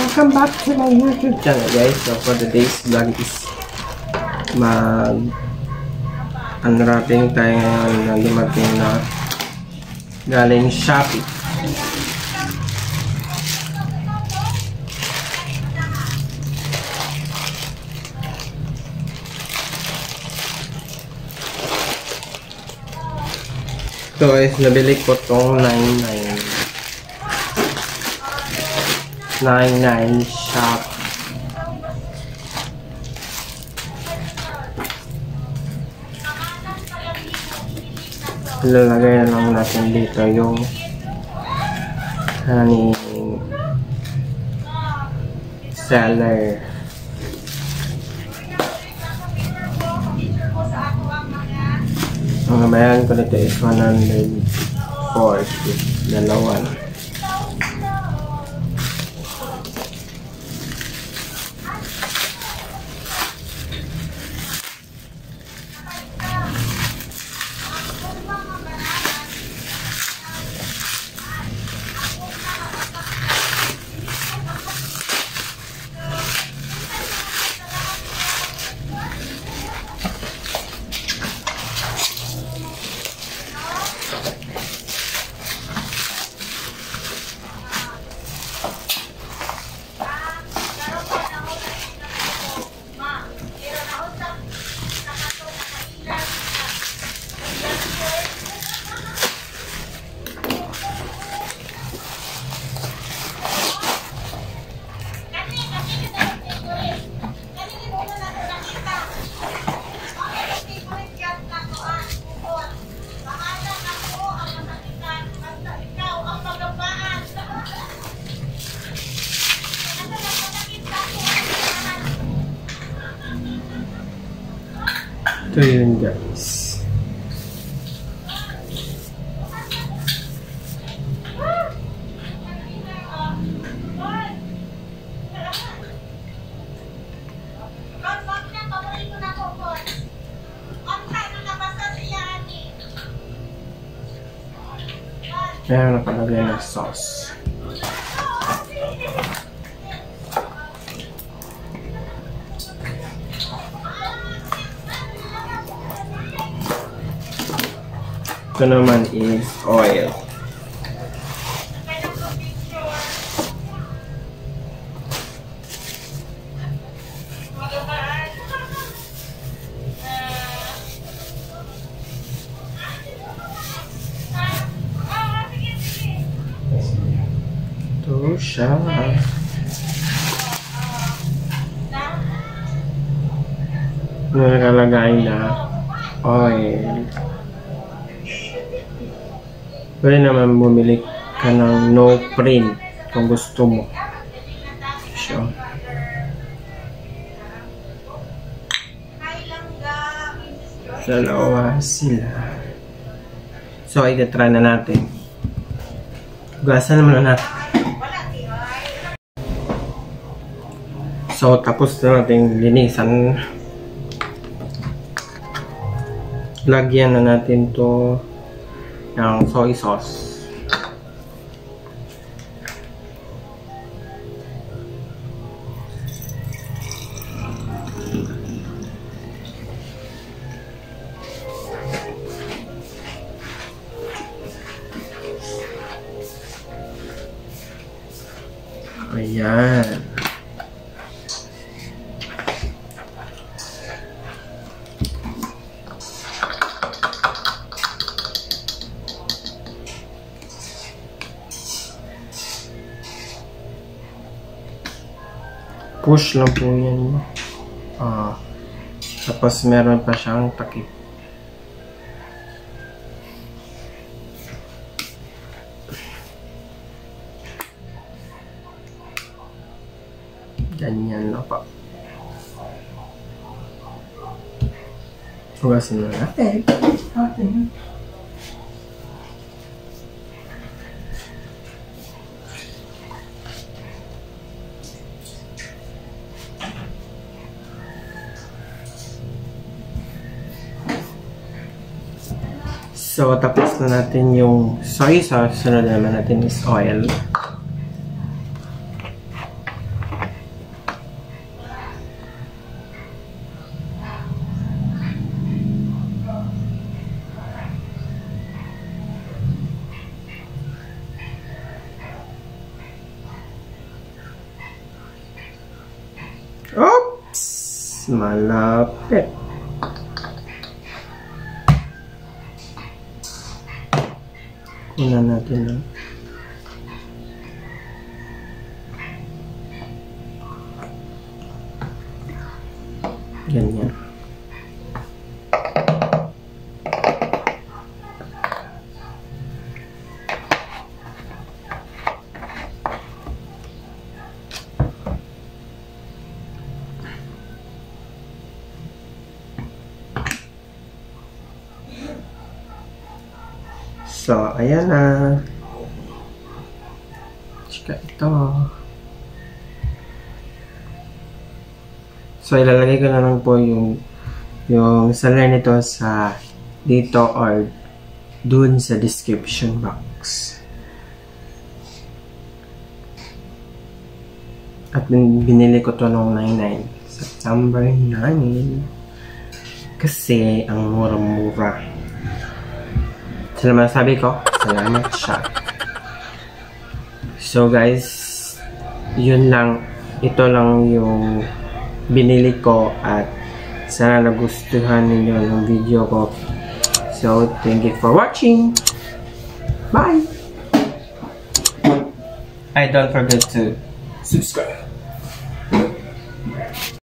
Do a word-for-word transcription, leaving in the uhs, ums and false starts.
Welcome back to my YouTube channel, guys. So for today's vlog is mag unwrapping tayo ngayon na dumating na galing Shopee. So guys, nabili ko tong ninety-nine ninety-nine shop. Lalagay na lang natin dito yung honey seller. Ang nabayan ko dito is one hundred forty. Dalawa na. Ito yun, guys. Ayan, nakalagay na sauce. Ito naman is oil. Ito siya. Nakalagay na oil. Pwede naman bumili ka ng no print kung gusto mo. So, dalawa sila. So, itatry na natin. Hugasan naman na natin. So, tapos na natin linisan. Lagyan na natin to ng soy sauce. Ayan. Push lang po yan. Ah, tapos meron pa siyang takip. Ganyan na pa. Hugasin na natin. Okay. So, tapos na natin yung soy sauce. Sunod naman natin is oil. malapit. Kunan natin na. Ganyan. So, ayan na. Tsaka ito. So, ilalagay ko na lang po yung yung seller nito sa dito or dun sa description box. At binili ko to noong ninety-nine. September nine. Kasi ang mura-mura. Salamat sabi ko. Salamat siya. So guys, yun lang. Ito lang yung binili ko at sana nagustuhan ninyo ng video ko. So, thank you for watching. Bye! And don't forget to subscribe.